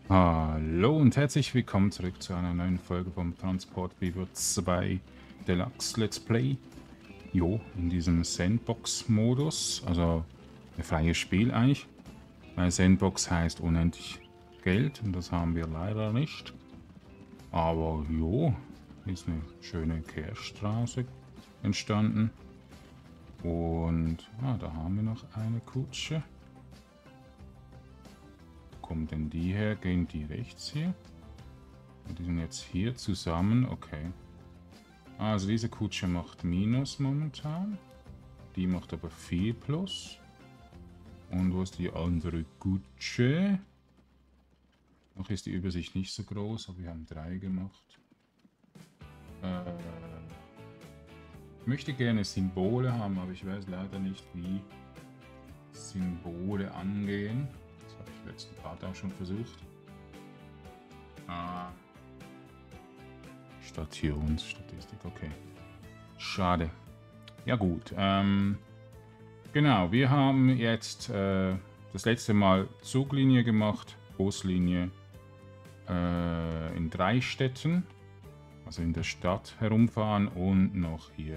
Hallo und herzlich willkommen zurück zu einer neuen Folge vom Transport Fever 2 Deluxe Let's Play. Jo, in diesem Sandbox-Modus, also ein freies Spiel eigentlich. Weil Sandbox heißt unendlich Geld und das haben wir leider nicht. Aber jo, ist eine schöne Kehrstraße entstanden. Und da haben wir noch eine Kutsche. Kommen denn die her? Gehen die rechts hier? Die sind jetzt hier zusammen. Okay. Also diese Kutsche macht Minus momentan. Die macht aber 4 Plus. Und wo ist die andere Kutsche? Noch ist die Übersicht nicht so groß, aber wir haben 3 gemacht. Ich möchte gerne Symbole haben, aber ich weiß leider nicht, wie Symbole angehen. Das habe ich im letzten Part auch schon versucht. Stationsstatistik, okay. Schade. Ja gut, genau, wir haben jetzt das letzte Mal Zuglinie gemacht, Buslinie in 3 Städten, also in der Stadt herumfahren und noch hier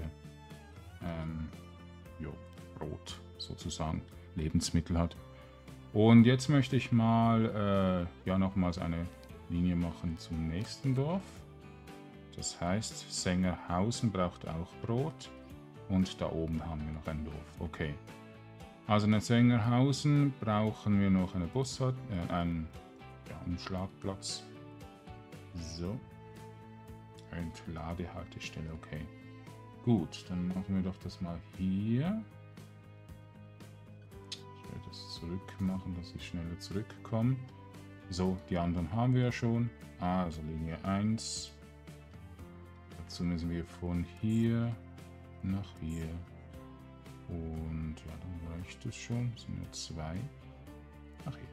Brot sozusagen, Lebensmittel hat. Und jetzt möchte ich mal nochmals eine Linie machen zum nächsten Dorf. Das heißt, Sängerhausen braucht auch Brot. Und da oben haben wir noch ein Dorf. Okay. Also in Sängerhausen brauchen wir noch eine einen Umschlagplatz. So. Entladehaltestelle, okay. Gut, dann machen wir doch das mal hier. Ich werde das zurück machen, dass ich schneller zurückkomme. So, die anderen haben wir ja schon. Also Linie 1. Dazu müssen wir von hier nach hier. Und ja, dann reicht es schon. Es sind nur 2. Ach hier.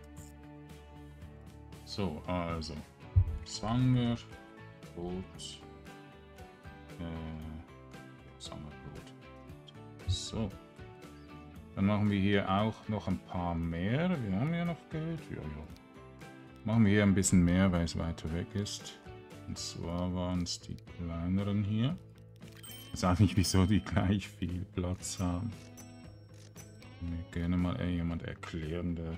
So, also Sanger, Brot, Sangerbrot. So. Dann machen wir hier auch noch ein paar mehr. Wir haben ja noch Geld. Ja. Machen wir hier ein bisschen mehr, weil es weiter weg ist. Und zwar waren es die kleineren hier. Ich weiß auch nicht, wieso die gleich viel Platz haben. Mir gerne mal jemand erklären, der...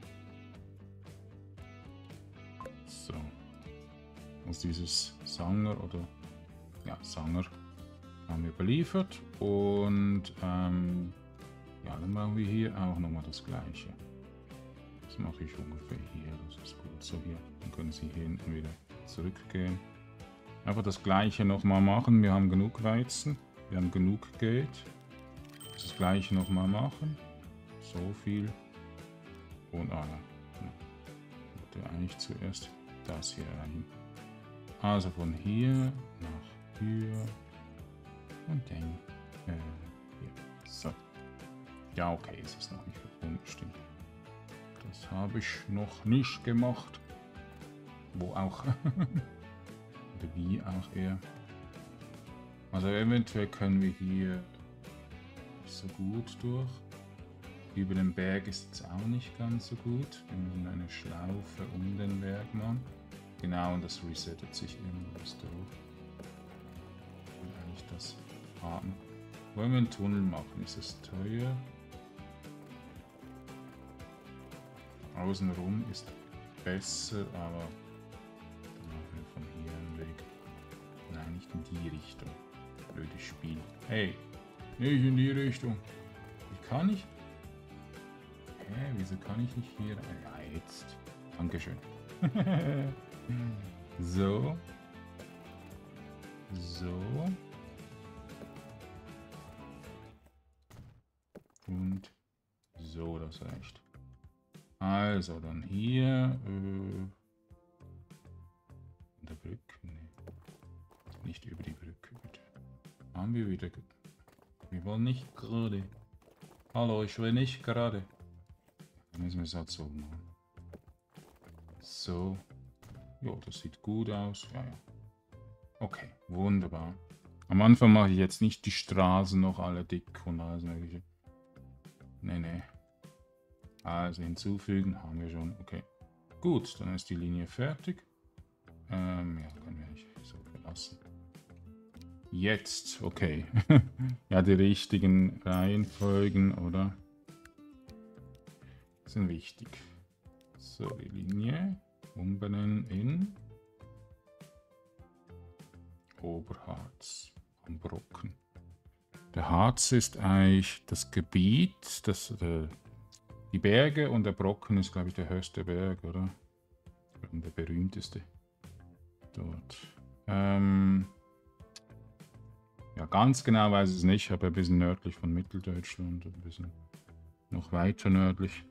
So. Also dieses Sanger oder... Ja, Sanger haben wir beliefert. Und dann machen wir hier auch nochmal das gleiche. Das mache ich ungefähr hier. Das ist gut so hier. Dann können Sie hier hinten wieder zurückgehen. Einfach das gleiche nochmal machen. Wir haben genug Weizen. Wir haben genug Geld. Das gleiche nochmal machen. So viel. Und ich wollte eigentlich zuerst das hier rein. Also von hier nach hier. Und dann hier. So. Ja, okay, es ist noch nicht verbunden, stimmt. Das habe ich noch nicht gemacht. Wo auch. Oder wie auch eher. Also eventuell können wir hier nicht so gut durch. Über den Berg ist es auch nicht ganz so gut. Wir müssen eine Schlaufe um den Berg machen. Genau, und das resettet sich irgendwas durch. Ich will eigentlich das haben. Wollen wir einen Tunnel machen? Ist es teuer? Außenrum ist besser, aber dann machen wir von hier einen Weg. Nein, nicht in die Richtung. Blödes Spiel. Hey, nicht in die Richtung. Wie kann ich? Hä, wieso kann ich nicht hier? Ja, jetzt. Dankeschön. So. So. Und so, das reicht. Also, dann hier. In der Brücke? Nee. Nicht über die Brücke, bitte. Haben wir wieder. Wir wollen nicht gerade. Hallo, ich will nicht gerade. Dann müssen wir es halt so machen. So. Jo, das sieht gut aus. Ja. Okay, wunderbar. Am Anfang mache ich jetzt nicht die Straßen noch alle dick und alles mögliche. Nee. Also hinzufügen haben wir schon. Okay. Gut, dann ist die Linie fertig. Ja, können wir nicht so verlassen. Jetzt, okay. Ja, die richtigen Reihenfolgen, oder? Sind wichtig. So, die Linie umbenennen in Oberharz am Brocken. Der Harz ist eigentlich das Gebiet, die Berge, und der Brocken ist, glaube ich, der höchste Berg, oder? Und der berühmteste dort. Ja, ganz genau weiß ich es nicht, aber ein bisschen nördlich von Mitteldeutschland, ein bisschen noch weiter nördlich.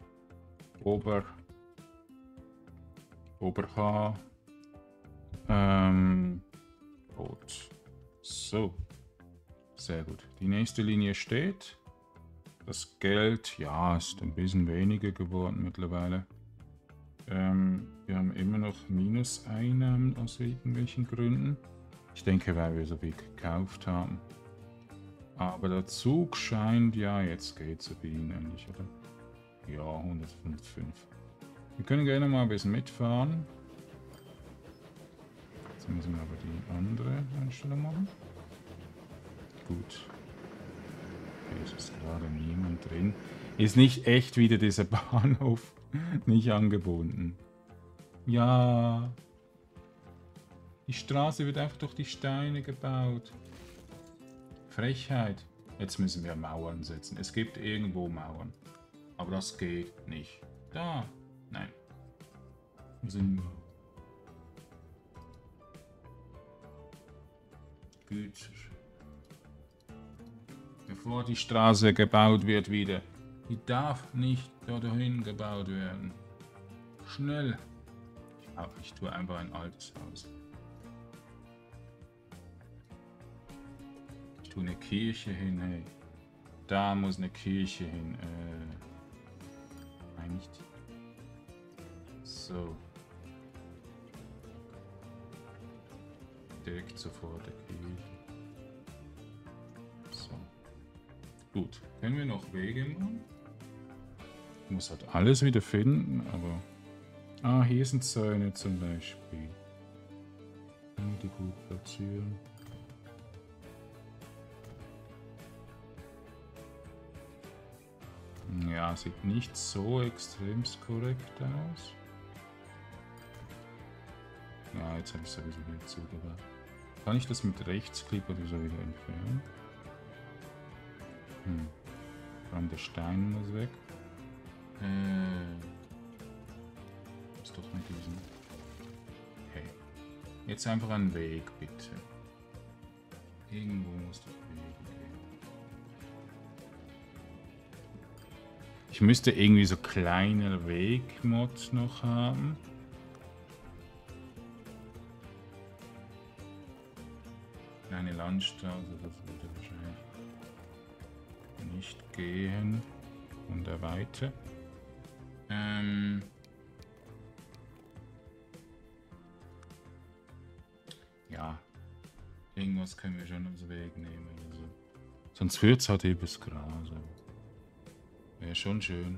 Oberha. Gut. So. Sehr gut. Die nächste Linie steht. Das Geld, ja, ist ein bisschen weniger geworden mittlerweile. Wir haben immer noch Minuseinnahmen aus irgendwelchen Gründen. Ich denke, weil wir so viel gekauft haben. Aber der Zug scheint, ja, jetzt geht es bei Ihnen endlich, oder? Ja, 105. Wir können gerne mal ein bisschen mitfahren. Jetzt müssen wir aber die andere Einstellung machen. Gut. Okay, es ist gerade niemand drin. Ist nicht echt wieder dieser Bahnhof nicht angebunden. Ja. Die Straße wird einfach durch die Steine gebaut. Frechheit. Jetzt müssen wir Mauern setzen. Es gibt irgendwo Mauern. Aber das geht nicht. Da. Nein. Wo sind wir? Gut. Bevor die Straße gebaut wird wieder. Die darf nicht dorthin gebaut werden. Schnell. Ich tue einfach ein altes Haus. Ich tue eine Kirche hin, hey. Da muss eine Kirche hin. Nein, nicht. So. Direkt sofort der Kirche. So. Gut. Können wir noch Wege machen? Ich muss halt alles wieder finden, aber... Ah, hier sind Zäune zum Beispiel. Können wir die gut platzieren? Ja, sieht nicht so extremst korrekt aus. Ja, jetzt habe ich sowieso wieder zugebracht. Kann ich das mit Rechtsklick oder so wieder entfernen? Vor allem der Stein muss weg. Was doch mit diesem? Okay. Jetzt einfach einen Weg, bitte. Irgendwo muss der Weg gehen. Ich müsste irgendwie so kleine Wegmods noch haben. Kleine Landstraße, das würde wahrscheinlich nicht gehen. Und der Weite. Ja, irgendwas können wir schon aus dem Weg nehmen. Also. Sonst führt es halt übers Gras. Wäre schon schön.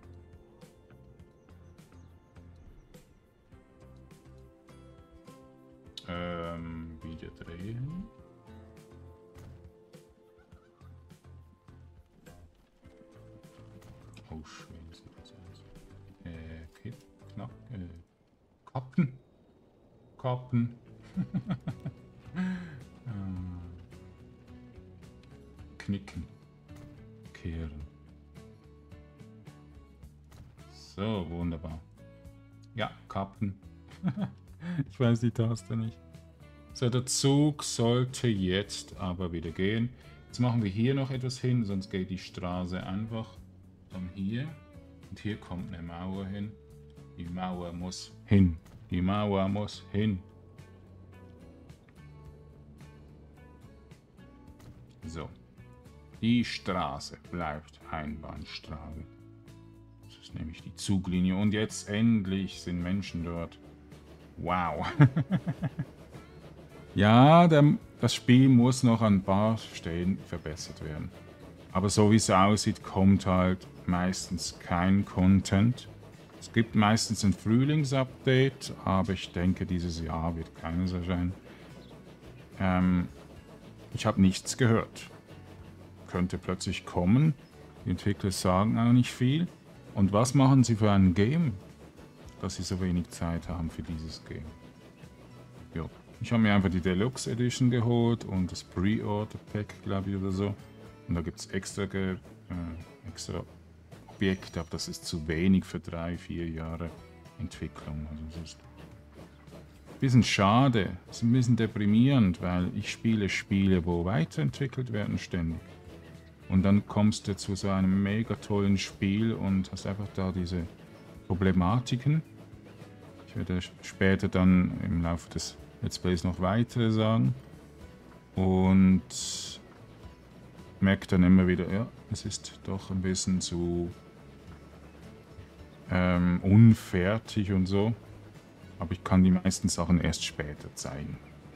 Wieder drehen. Oh, schön sieht das aus. Knapp. Kappen. Kappen. Knicken. Kehren. So, wunderbar. Ja, Kappen. Ich weiß die Taste nicht. So, der Zug sollte jetzt aber wieder gehen. Jetzt machen wir hier noch etwas hin, sonst geht die Straße einfach dann hier. Und hier kommt eine Mauer hin. Die Mauer muss hin. Die Mauer muss hin. So. Die Straße bleibt Einbahnstraße. Das ist nämlich die Zuglinie. Und jetzt endlich sind Menschen dort. Wow. Ja, das Spiel muss noch an ein paar Stellen verbessert werden. Aber so wie es aussieht, kommt halt meistens kein Content. Es gibt meistens ein Frühlingsupdate, aber ich denke, dieses Jahr wird keines erscheinen. Ich habe nichts gehört. Könnte plötzlich kommen. Die Entwickler sagen auch nicht viel. Und was machen sie für ein Game, dass sie so wenig Zeit haben für dieses Game? Ja, ich habe mir einfach die Deluxe Edition geholt und das Pre-Order Pack, glaube ich, oder so. Und da gibt es extra Objekte, aber das ist zu wenig für 3-4 Jahre Entwicklung. Also das ist ein bisschen schade, das ist ein bisschen deprimierend, weil ich spiele Spiele, wo weiterentwickelt werden ständig. Und dann kommst du zu so einem mega tollen Spiel und hast einfach da diese Problematiken. Ich werde später dann im Laufe des Let's Plays noch weitere sagen. Und merke dann immer wieder, ja, es ist doch ein bisschen zu unfertig und so. Aber ich kann die meisten Sachen erst später zeigen.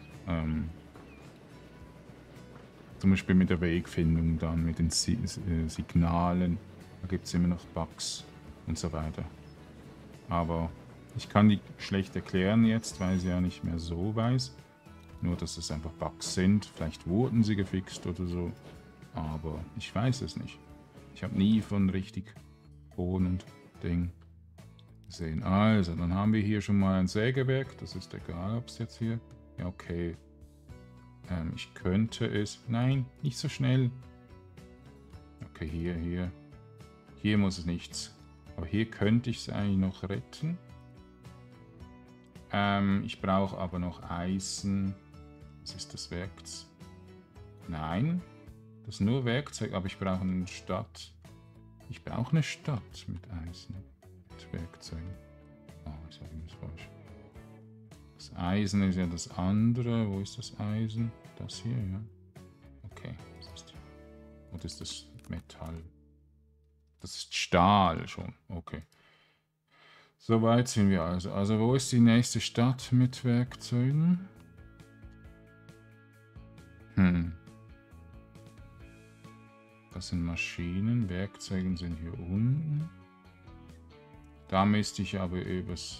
Zum Beispiel mit der Wegfindung dann, mit den Signalen. Da gibt es immer noch Bugs und so weiter. Aber ich kann die schlecht erklären jetzt, weil ich sie ja nicht mehr so weiß. Nur, dass es einfach Bugs sind. Vielleicht wurden sie gefixt oder so. Aber ich weiß es nicht. Ich habe nie von richtig Bohnen und Ding gesehen. Also, dann haben wir hier schon mal ein Sägewerk. Das ist egal, ob es jetzt hier... Ja, okay. Ich könnte es... Nein, nicht so schnell. Okay, hier. Hier muss es nichts. Aber hier könnte ich es eigentlich noch retten. Ich brauche aber noch Eisen. Was ist das Werkzeug? Nein. Das ist nur Werkzeug, aber ich brauche eine Stadt. Ich brauche eine Stadt mit Eisen. Mit Werkzeugen. Oh, ich sage das falsch. Das Eisen ist ja das andere. Wo ist das Eisen? Das hier, ja. Okay. Was ist das Metall? Das ist Stahl schon. Okay. Soweit sind wir also. Also wo ist die nächste Stadt mit Werkzeugen? Das sind Maschinen. Werkzeuge sind hier unten. Da müsste ich aber übers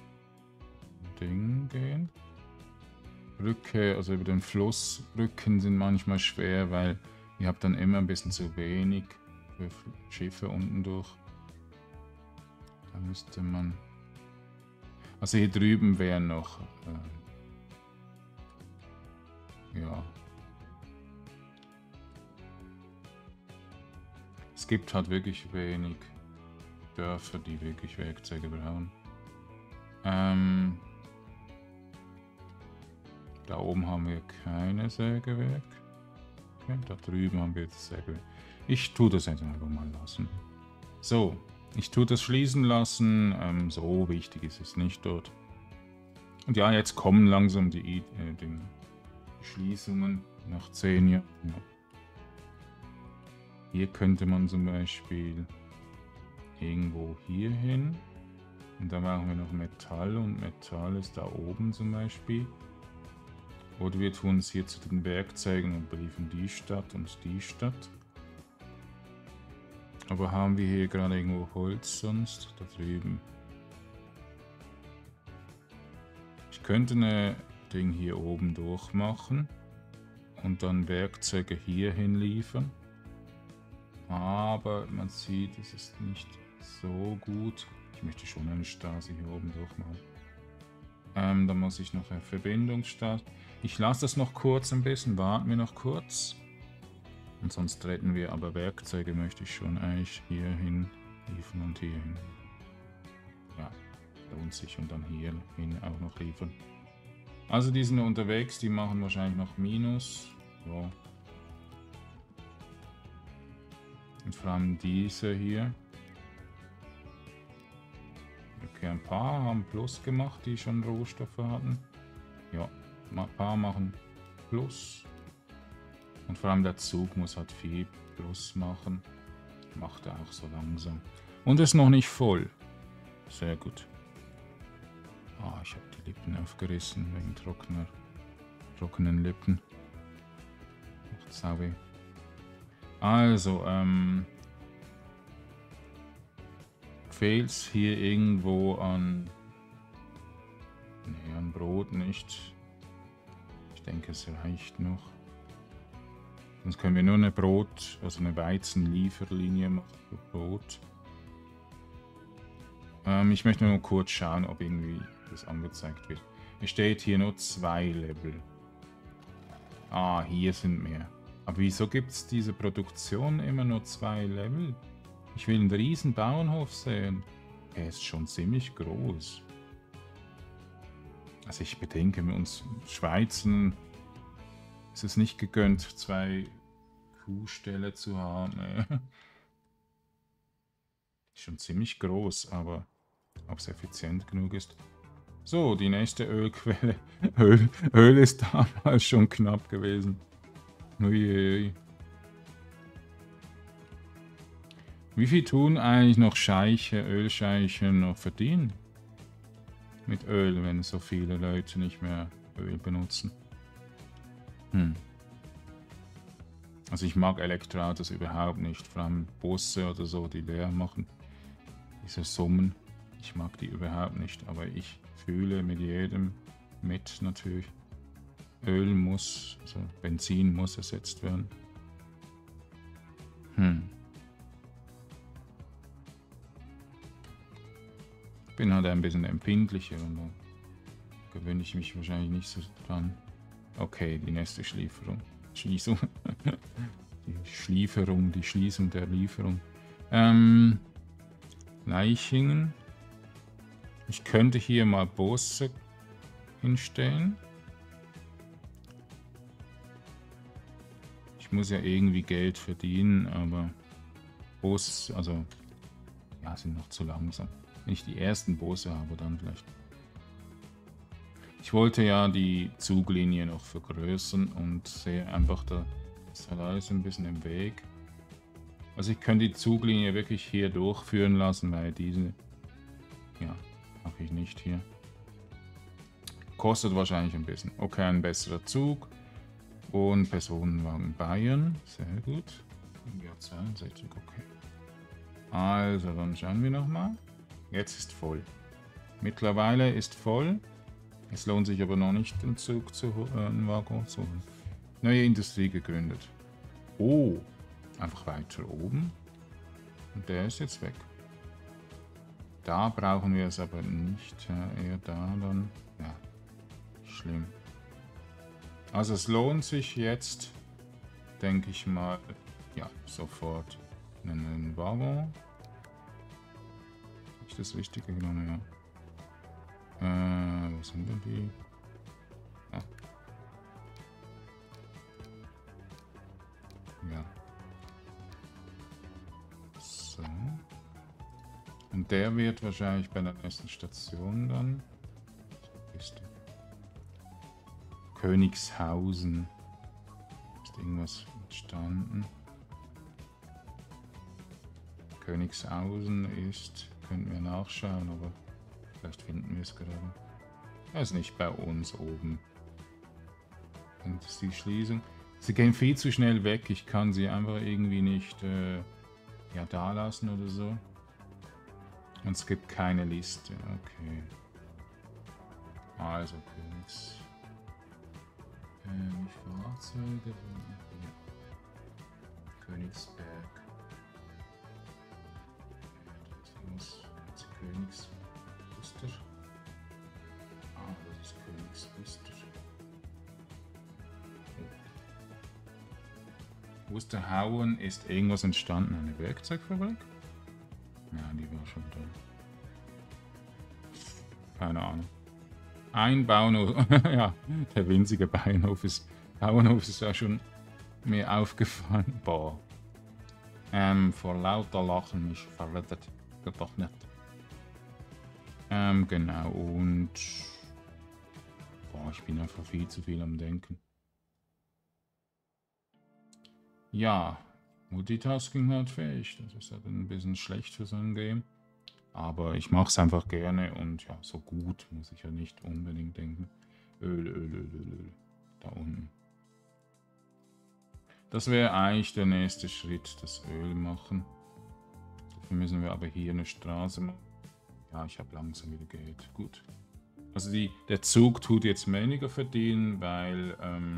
Ding gehen. Brücke, also über den Fluss. Brücken sind manchmal schwer, weil ihr habt dann immer ein bisschen zu wenig für Schiffe unten durch. Da müsste man... Also hier drüben wäre noch... ja. Es gibt halt wirklich wenig Dörfer, die wirklich Werkzeuge brauchen. Da oben haben wir keine Sägewerk. Okay, da drüben haben wir das Sägewerk. Ich tue das jetzt einfach mal lassen. So, ich tue das schließen lassen. So wichtig ist es nicht dort. Und ja, jetzt kommen langsam die Schließungen nach 10 Jahren. Ja. Hier könnte man zum Beispiel irgendwo hier hin. Und da brauchen wir noch Metall und Metall ist da oben zum Beispiel. Oder wir tun es hier zu den Werkzeugen und briefen die Stadt und die Stadt. Aber haben wir hier gerade irgendwo Holz sonst? Da drüben. Ich könnte eine Ding hier oben durchmachen und dann Werkzeuge hier hinliefern. Aber man sieht, es ist nicht so gut. Ich möchte schon eine Straße hier oben durchmachen. Da muss ich noch eine Verbindung starten. Ich lasse das noch kurz ein bisschen, warten wir noch kurz. Und sonst retten wir, aber Werkzeuge möchte ich schon eigentlich hier hin liefern und hier hin. Ja, lohnt sich und dann hier hin auch noch liefern. Also die sind unterwegs, die machen wahrscheinlich noch Minus. So. Und vor allem diese hier. Okay, ein paar haben Plus gemacht, die schon Rohstoffe hatten. Ja, ein paar machen Plus. Und vor allem der Zug muss halt viel Plus machen. Macht er auch so langsam. Und ist noch nicht voll. Sehr gut. Ah, ich habe die Lippen aufgerissen wegen trockenen Lippen. Macht sau weh. Also, fehlt es hier irgendwo an... Nee, an Brot nicht. Ich denke, es reicht noch. Sonst können wir nur eine Brot, also eine Weizenlieferlinie machen für Brot. Ich möchte nur kurz schauen, ob irgendwie das angezeigt wird. Es steht hier nur 2 Level. Ah, hier sind mehr. Aber wieso gibt es diese Produktion immer nur 2 Level? Ich will einen riesen Bauernhof sehen. Er ist schon ziemlich groß. Also ich bedenke, mit uns Schweizern ist es nicht gegönnt, 2 Kuhställe zu haben. Ist schon ziemlich groß, aber ob es effizient genug ist. So, die nächste Ölquelle. Öl ist damals schon knapp gewesen. Uiuiui. Wie viel tun eigentlich noch Ölscheiche noch verdienen? Mit Öl, wenn so viele Leute nicht mehr Öl benutzen. Also ich mag Elektroautos überhaupt nicht. Vor allem Busse oder so, die leer machen. Diese Summen. Ich mag die überhaupt nicht. Aber ich fühle mit jedem mit natürlich. Öl muss, also Benzin muss ersetzt werden. Ich bin halt ein bisschen empfindlicher und da gewöhne ich mich wahrscheinlich nicht so dran. Okay, die nächste Schließung. Die Schließung der Lieferung. Leichingen. Ich könnte hier mal Busse hinstellen. Ich muss ja irgendwie Geld verdienen, aber Busse, also ja, sind noch zu langsam. Wenn ich die ersten Busse habe, dann vielleicht. Ich wollte ja die Zuglinie noch vergrößern und sehe einfach, da ist halt alles ein bisschen im Weg. Also ich könnte die Zuglinie wirklich hier durchführen lassen, weil diese, ja, mache ich nicht hier. Kostet wahrscheinlich ein bisschen. Okay, ein besserer Zug und Personenwagen Bayern, sehr gut. Ja, 62, okay. Also, dann schauen wir nochmal. Jetzt ist voll. Mittlerweile ist voll. Es lohnt sich aber noch nicht, den Zug zu einen Waggon zu holen. Neue Industrie gegründet. Oh, einfach weiter oben. Und der ist jetzt weg. Da brauchen wir es aber nicht. Eher da dann. Ja, schlimm. Also es lohnt sich jetzt, denke ich mal, ja, sofort einen Waggon. Habe ich das Richtige genommen? Ja. Wo sind denn die? Ah. Ja. So. Und der wird wahrscheinlich bei der nächsten Station dann. Ist Königshausen. Ist irgendwas entstanden? Königshausen ist, könnten wir nachschauen, aber vielleicht finden wir es gerade. Er ist nicht bei uns oben. Und das ist die Schließung. Sie gehen viel zu schnell weg. Ich kann sie einfach irgendwie nicht ja, da lassen oder so. Und es gibt keine Liste. Okay. Also Fahrzeuge. Ja. Königsberg. Königswuster. Ah, das ist Königswuster. Wusterhauen ist irgendwas entstanden, eine Werkzeugfabrik? Ja, die war schon da. Keine Ahnung. Ein Bauernhof, ja, der winzige Bauernhof ist ja schon mir aufgefallen. Boah. Vor lauter Lachen mich verletzt. Geht doch nicht. Genau, und boah, ich bin einfach viel zu viel am Denken. Ja, Multitasking halt fähig. Das ist halt ein bisschen schlecht für so ein Game. Aber ich mache es einfach gerne und ja, so gut muss ich ja nicht unbedingt denken. Öl. Da unten. Das wäre eigentlich der nächste Schritt, das Öl machen. Dafür müssen wir aber hier eine Straße machen. Ja, ich habe langsam wieder Geld. Gut. Also der Zug tut jetzt weniger verdienen, weil,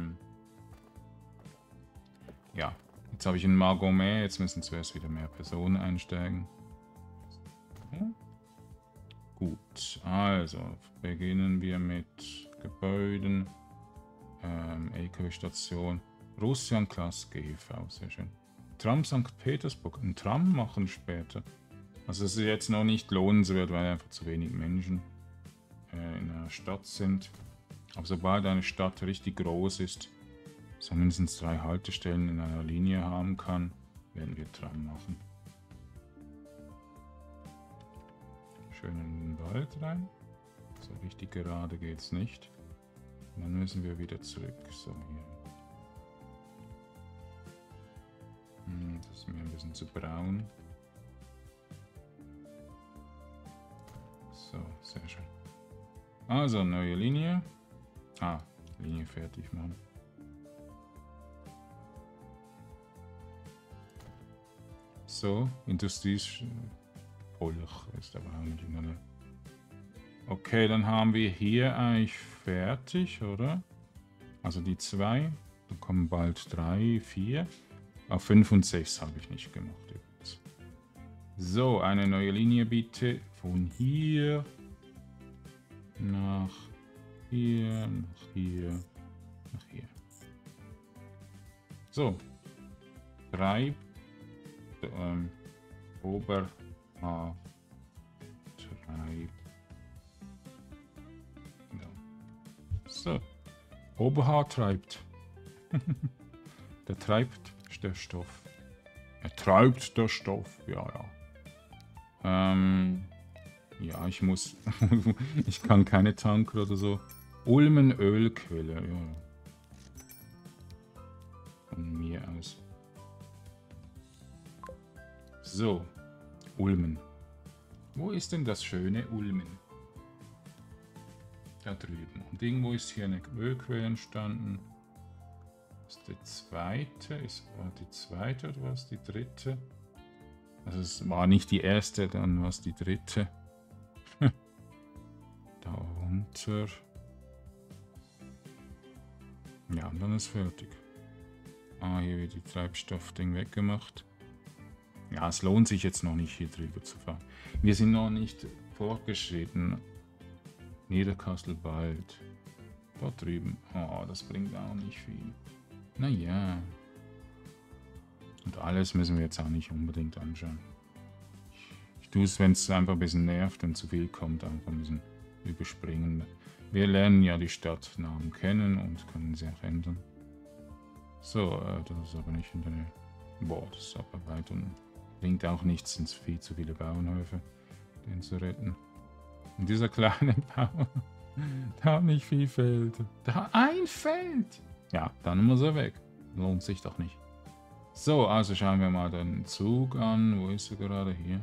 ja, jetzt habe ich einen Margot mehr, jetzt müssen zuerst wieder mehr Personen einsteigen. Ja. Gut, also beginnen wir mit Gebäuden, LKW-Station, Russland-Class GV, sehr schön. Tram St. Petersburg, ein Tram machen später. Also es ist jetzt noch nicht lohnenswert, weil einfach zu wenig Menschen in einer Stadt sind. Aber sobald eine Stadt richtig groß ist, so mindestens 3 Haltestellen in einer Linie haben kann, werden wir Tram machen. Schön in den Wald rein. So richtig gerade geht's nicht. Und dann müssen wir wieder zurück. So, hier. Das ist mir ein bisschen zu braun. So, sehr schön. Also, neue Linie. Linie fertig machen. So, Industrie Polch ist aber auch nicht in der. Okay, dann haben wir hier eigentlich fertig, oder? Also die 2. Dann kommen bald 3, 4. Auf 5 und 6 habe ich nicht gemacht übrigens. So, eine neue Linie bitte. Von hier nach hier, nach hier, nach hier. So. 3. Ober A. 3. So. Oberhaar treibt. Der treibt der Stoff. Er treibt der Stoff. Ja, ja. Ja, ich muss. Ich kann keine Tanker oder so. Ulmen Ölquelle. Ja. Von mir aus. So. Ulmen. Wo ist denn das schöne Ulmen? Da drüben. Und irgendwo ist hier eine Ölquelle entstanden. Das ist die zweite. War die zweite oder war es die dritte? Also es war nicht die erste, dann war es die dritte. Da runter. Ja, und dann ist fertig. Hier wird die Treibstoffding weggemacht. Ja, es lohnt sich jetzt noch nicht hier drüber zu fahren. Wir sind noch nicht fortgeschritten. Niederkassel bald. Dort drüben. Oh, das bringt auch nicht viel. Naja. Und alles müssen wir jetzt auch nicht unbedingt anschauen. Ich tue es, wenn es einfach ein bisschen nervt und zu viel kommt, einfach ein bisschen überspringen. Wir lernen ja die Stadtnamen kennen und können sie auch ändern. So, das ist aber nicht in der Nähe. Boah, das ist aber weit und bringt auch nichts, sind viel zu viele Bauernhöfe, den zu retten. Und dieser kleine Bauer, da hat nicht viel Feld. Da ein Feld! Ja, dann muss er weg. Lohnt sich doch nicht. So, also schauen wir mal den Zug an. Wo ist er gerade? Hier.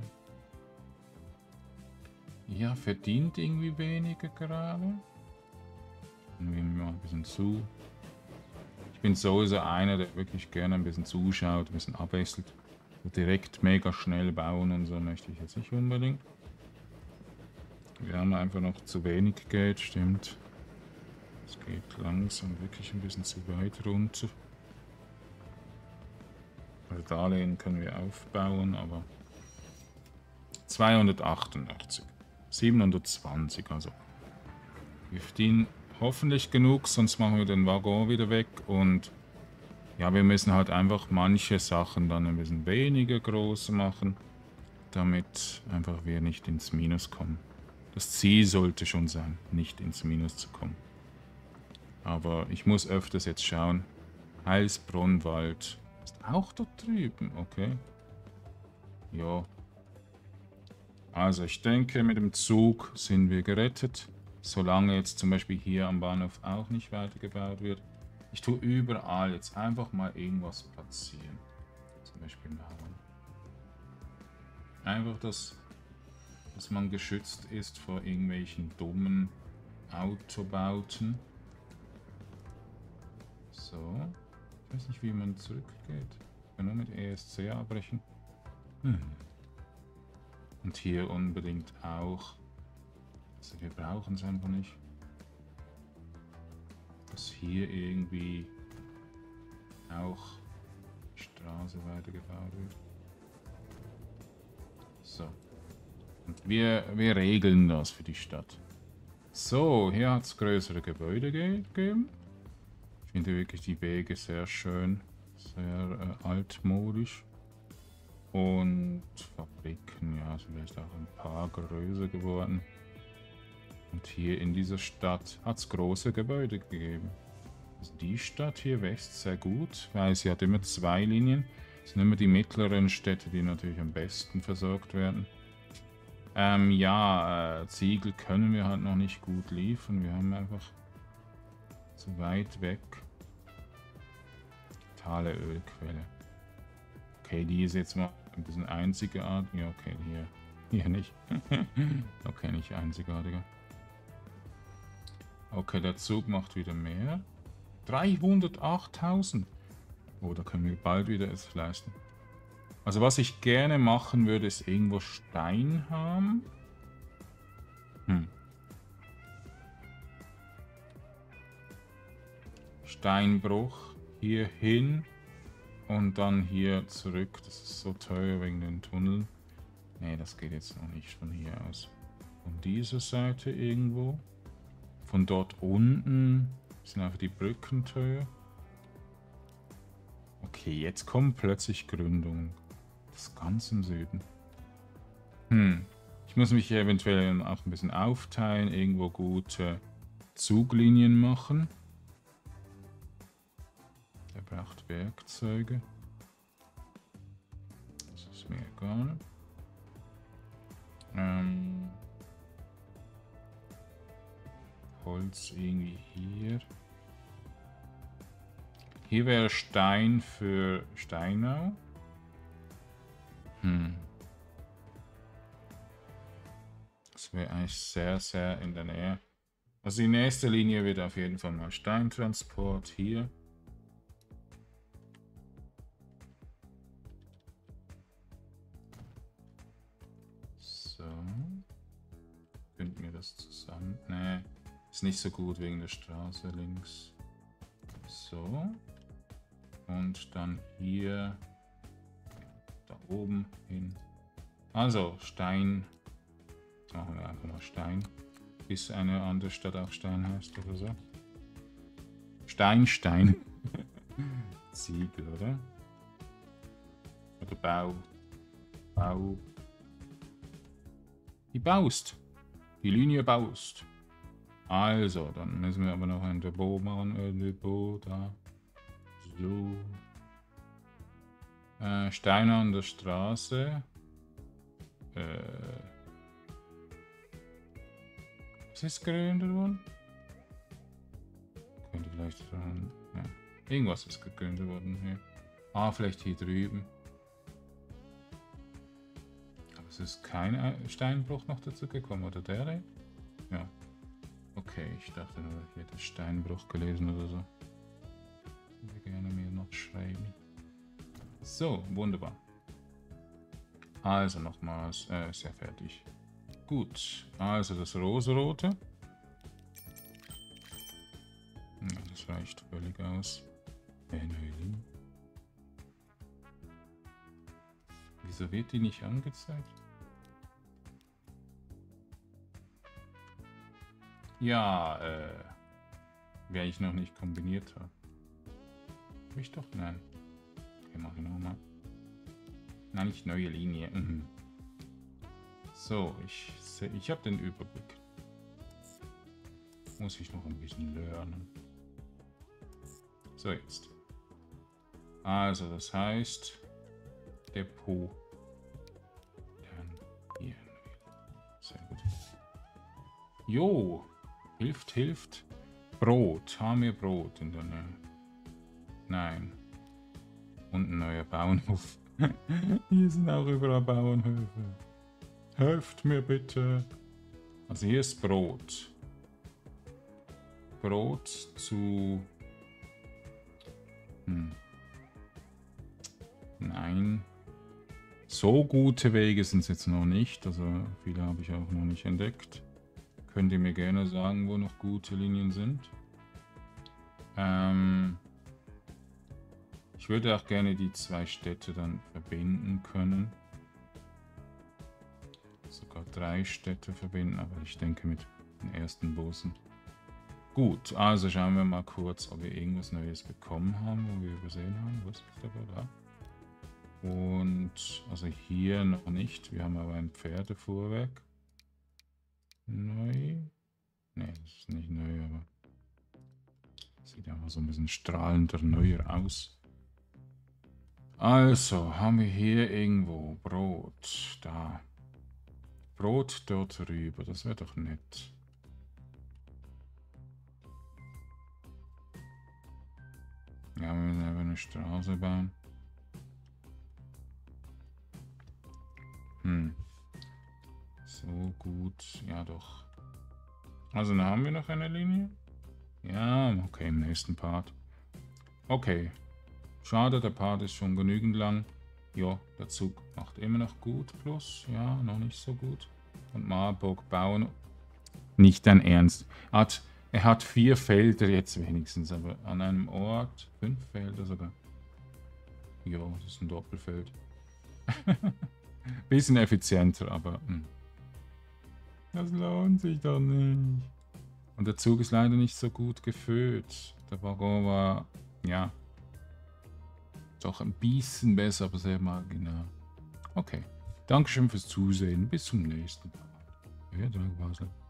Ja, verdient irgendwie weniger gerade. Nehmen wir mal ein bisschen zu. Ich bin sowieso einer, der wirklich gerne ein bisschen zuschaut, ein bisschen abwechselt. Direkt mega schnell bauen und so möchte ich jetzt nicht unbedingt. Wir haben einfach noch zu wenig Geld, stimmt. Es geht langsam wirklich ein bisschen zu weit runter. Also Darlehen können wir aufbauen, aber 288, 720, also wir verdienen hoffentlich genug, sonst machen wir den Waggon wieder weg und ja, wir müssen halt einfach manche Sachen dann ein bisschen weniger groß machen, damit einfach wir nicht ins Minus kommen. Das Ziel sollte schon sein, nicht ins Minus zu kommen. Aber ich muss öfters jetzt schauen. Heilsbronnwald ist auch dort drüben, okay. Ja. Also ich denke, mit dem Zug sind wir gerettet. Solange jetzt zum Beispiel hier am Bahnhof auch nicht weitergebaut wird. Ich tue überall jetzt einfach mal irgendwas platzieren. Zum Beispiel Mauern. Einfach, dass man geschützt ist vor irgendwelchen dummen Autobauten. So. Ich weiß nicht, wie man zurückgeht. Ich kann nur mit ESC abbrechen. Und hier unbedingt auch. Also wir brauchen es einfach nicht. Dass hier irgendwie auch die Straße weitergebaut wird. So. Und wir regeln das für die Stadt. So, hier hat es größere Gebäude gegeben. Ich finde wirklich die Wege sehr schön. Sehr altmodisch. Und Fabriken, ja, ist vielleicht auch ein paar größer geworden. Und hier in dieser Stadt hat es große Gebäude gegeben. Also die Stadt hier wächst sehr gut, weil sie hat immer 2 Linien. Das sind immer die mittleren Städte, die natürlich am besten versorgt werden. Ja, Ziegel können wir halt noch nicht gut liefern. Wir haben einfach zu weit weg. Totale Ölquelle. Okay, die ist jetzt mal ein bisschen einzigartig. Ja, okay, hier nicht. Okay, nicht einzigartiger. Okay, der Zug macht wieder mehr. 308.000. Oh, da können wir bald wieder es leisten. Also was ich gerne machen würde, ist irgendwo Stein haben. Steinbruch hier hin und dann hier zurück. Das ist so teuer wegen den Tunneln. Nee, das geht jetzt noch nicht von hier aus. Von dieser Seite irgendwo. Von dort unten sind einfach die Brücken teuer. Okay, jetzt kommt plötzlich Gründung. Das ist ganz im Süden. Ich muss mich eventuell auch ein bisschen aufteilen, irgendwo gute Zuglinien machen. Der braucht Werkzeuge. Das ist mir egal. Holz irgendwie hier. Hier wäre Stein für Steinau. Das wäre eigentlich sehr, sehr in der Nähe. Also die nächste Linie wird auf jeden Fall mal Steintransport hier. So. Finden wir das zusammen? Nee, ist nicht so gut wegen der Straße links. So. Und dann hier da oben hin. Also Stein. Jetzt machen wir einfach mal Stein. Bis eine andere Stadt auch Stein heißt oder so. Stein. Ziegel, oder? Oder Bau. Die baust. Die Linie baust. Also, dann müssen wir aber noch ein Depot machen. Depot da. So. Steine an der Straße. Was ist gegründet worden? Könnte vielleicht dran. Ja. Irgendwas ist gegründet worden hier. Ah, vielleicht hier drüben. Aber es ist kein Steinbruch noch dazu gekommen, oder der? Ja. Okay, ich dachte nur, ich hätte Steinbruch gelesen oder so. Ich würde gerne mir noch schreiben. So, wunderbar. Also nochmals, ist ja fertig. Gut, also das rosarote. Ja, das reicht völlig aus. Wieso wird die nicht angezeigt? Ja, wer ich noch nicht kombiniert habe. Hab ich doch? Nein. Okay, mach ich nochmal. Nein, nicht neue Linie. So, ich habe den Überblick. Muss ich noch ein bisschen lernen. So, jetzt. Also, das heißt Depot. Dann hier. Sehr gut. Jo, hilft. Brot. Haben wir Brot in der Nähe? Nein. Und ein neuer Bauernhof. Hier sind auch überall Bauernhöfe. Helft mir bitte. Also hier ist Brot. Brot zu... Nein. So gute Wege sind es jetzt noch nicht. Also viele habe ich auch noch nicht entdeckt. Könnt ihr mir gerne sagen, wo noch gute Linien sind. Ich würde auch gerne die zwei Städte dann verbinden können. Sogar 3 Städte verbinden, aber ich denke mit den ersten Bussen. Gut, also schauen wir mal kurz, ob wir irgendwas Neues bekommen haben, wo wir übersehen haben. Was ist da? Und also hier noch nicht. Wir haben aber ein Pferdefuhrwerk. Neu. Ne, das ist nicht neu, aber sieht einfach so ein bisschen strahlender neuer aus. Also, haben wir hier irgendwo Brot. Da. Brot dort rüber, das wäre doch nett. Ja, wir müssen einfach eine Straße bauen. So gut, ja doch. Also dann haben wir noch eine Linie. Ja, okay, im nächsten Part. Okay. Schade, der Part ist schon genügend lang. Ja, der Zug macht immer noch gut plus. Ja, noch nicht so gut. Und Marburg bauen. Nicht dein Ernst. Er hat 4 Felder jetzt wenigstens, aber an einem Ort 5 Felder sogar. Ja, das ist ein Doppelfeld. Bisschen effizienter, aber das lohnt sich doch nicht. Und der Zug ist leider nicht so gut gefüllt. Der Waggon war, ja, doch ein bisschen besser, aber sehr marginal. Okay. Dankeschön fürs Zusehen. Bis zum nächsten Mal. Ja, danke, Basel.